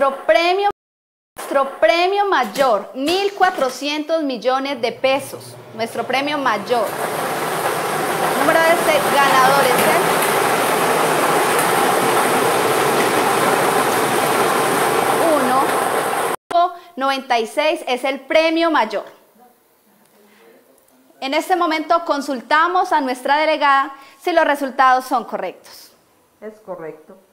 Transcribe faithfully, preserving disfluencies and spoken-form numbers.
Nuestro premio, nuestro premio mayor, mil cuatrocientos millones de pesos. Nuestro premio mayor. Número de este ganador es el uno noventa y seis, es el premio mayor. En este momento consultamos a nuestra delegada si los resultados son correctos. Es correcto.